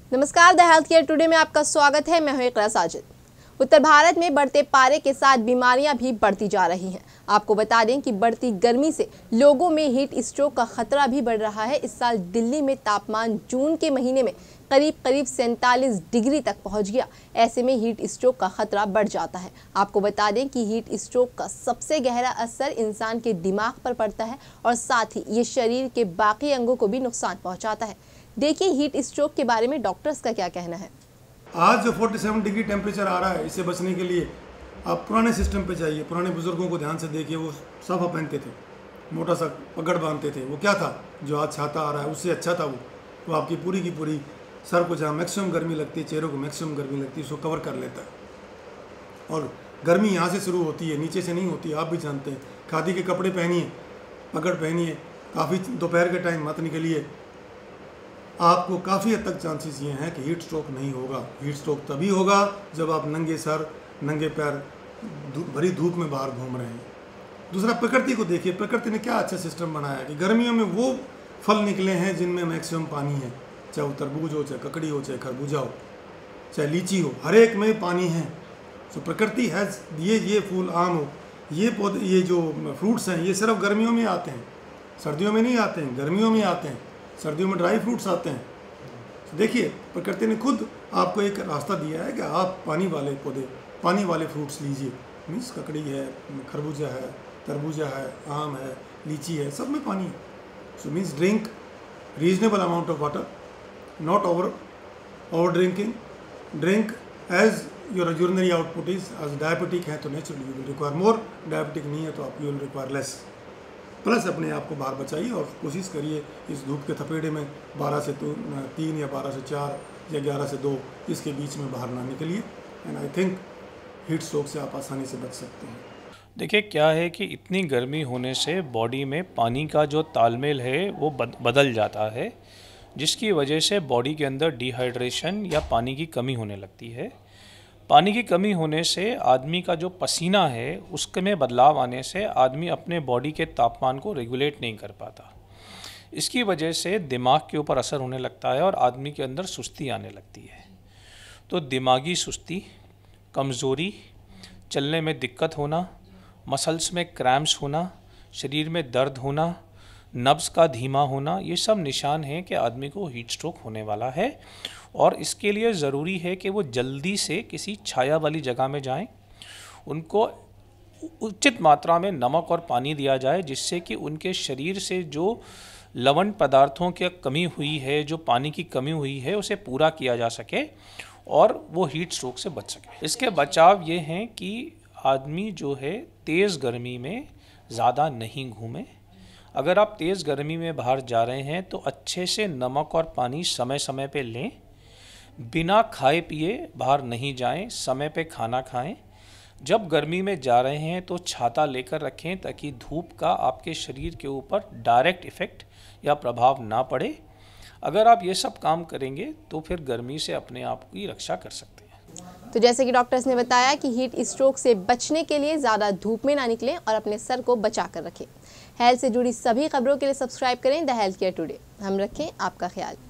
नमस्कार, the health care today में आपका स्वागत है। मैं हूं इकरा साजिद। उत्तर भारत में बढ़ते पारे के साथ बीमारियां भी बढ़ती जा रही हैं। आपको बता दें कि बढ़ती गर्मी से लोगों में हीट स्ट्रोक का खतरा भी बढ़ रहा है। इस साल दिल्ली में तापमान जून के महीने में करीब 47 डिग्री तक पहुंच गया। ऐसे में हीट स्ट्रोक का खतरा बढ़ जाता है। आपको बता दें कि हीट स्ट्रोक का सबसे गहरा असर इंसान के दिमाग पर पड़ता है और साथ ही ये शरीर के बाकी अंगों को भी नुकसान पहुंचाता है। देखिए हीट स्ट्रोक के बारे में डॉक्टर्स का क्या कहना है। आज जो 47 डिग्री टेम्परेचर आ रहा है, इससे बचने के लिए आप पुराने सिस्टम पे जाइए। पुराने बुजुर्गों को ध्यान से देखिए, वो साफा पहनते थे, मोटा सा पगड़ बांधते थे। वो क्या था, जो आज छाता आ रहा है उससे अच्छा था। वो आपकी पूरी की पूरी सर को जहाँ मैक्सिमम गर्मी लगती है, चेहरे को मैक्सिमम गर्मी लगती है, उसको कवर कर लेता है। और गर्मी यहाँ से शुरू होती है, नीचे से नहीं होती। आप भी जानते हैं। खादी के कपड़े पहनिए, पगड़ पहनिए, काफ़ी दोपहर के टाइम मत निकलिए। आपको काफ़ी हद तक चांसेस ये हैं कि हीट स्ट्रोक नहीं होगा। हीट स्ट्रोक तभी होगा जब आप नंगे सर नंगे पैर भरी धूप में बाहर घूम रहे हैं। दूसरा, प्रकृति को देखिए। प्रकृति ने क्या अच्छा सिस्टम बनाया है कि गर्मियों में वो फल निकले हैं जिनमें मैक्सिमम पानी है। चाहे वो तरबूज हो, चाहे ककड़ी हो, चाहे खरबूजा हो, चाहे लीची हो, हर एक में पानी है। तो प्रकृति हैज़ ये फूल, आम हो, ये पौधे, ये जो फ्रूट्स हैं, ये सिर्फ गर्मियों में आते हैं, सर्दियों में नहीं आते हैं। गर्मियों में आते हैं, सर्दियों में ड्राई फ्रूट्स आते हैं। तो देखिए, प्रकृति ने खुद आपको एक रास्ता दिया है कि आप पानी वाले पौधे, पानी वाले फ्रूट्स लीजिए। मीन्स ककड़ी है, खरबूजा है, तरबूजा है, आम है, लीची है, सब में पानी है। So means drink reasonable amount of water, not over drinking. Drink as your urinary output is. आज डायबिटिक है तो naturally you will require more, diabetic नहीं है तो आप you will require less. Plus अपने आप को बाहर बचाइए और कोशिश करिए इस धूप के थपेड़े में 12 से 3 या 12 से 4 या 11 से 2 इसके बीच में बाहर ना निकलिए। And I think heat stroke से आप आसानी से बच सकते हैं। देखिए, क्या है कि इतनी गर्मी होने से बॉडी में पानी का जो तालमेल है वो बदल जाता है, जिसकी वजह से बॉडी के अंदर डिहाइड्रेशन या पानी की कमी होने लगती है। पानी की कमी होने से आदमी का जो पसीना है उसके में बदलाव आने से आदमी अपने बॉडी के तापमान को रेगुलेट नहीं कर पाता। इसकी वजह से दिमाग के ऊपर असर होने लगता है और आदमी के अंदर सुस्ती आने लगती है। तो दिमागी सुस्ती, कमज़ोरी, चलने में दिक्कत होना, मसल्स में क्रैम्प्स होना, शरीर में दर्द होना, नब्ज़ का धीमा होना, ये सब निशान हैं कि आदमी को हीट स्ट्रोक होने वाला है। और इसके लिए ज़रूरी है कि वो जल्दी से किसी छाया वाली जगह में जाएं। उनको उचित मात्रा में नमक और पानी दिया जाए, जिससे कि उनके शरीर से जो लवण पदार्थों की कमी हुई है, जो पानी की कमी हुई है, उसे पूरा किया जा सके और वो हीट स्ट्रोक से बच सके। इसके बचाव ये हैं कि आदमी जो है तेज़ गर्मी में ज़्यादा नहीं घूमे। अगर आप तेज़ गर्मी में बाहर जा रहे हैं तो अच्छे से नमक और पानी समय समय पे लें। बिना खाए पिए बाहर नहीं जाएं, समय पे खाना खाएं। जब गर्मी में जा रहे हैं तो छाता लेकर रखें ताकि धूप का आपके शरीर के ऊपर डायरेक्ट इफ़ेक्ट या प्रभाव ना पड़े। अगर आप ये सब काम करेंगे तो फिर गर्मी से अपने आप की रक्षा कर सकते हैं। तो जैसे कि डॉक्टर्स ने बताया कि हीट स्ट्रोक से बचने के लिए ज़्यादा धूप में ना निकलें और अपने सर को बचा कर रखें। हेल्थ से जुड़ी सभी खबरों के लिए सब्सक्राइब करें द हेल्थ केयर टुडे। हम रखें आपका ख्याल।